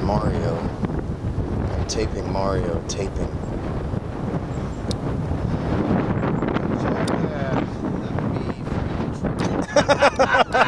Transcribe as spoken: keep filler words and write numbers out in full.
Mario. I'm taping Mario, taping. Jackass, the me freaking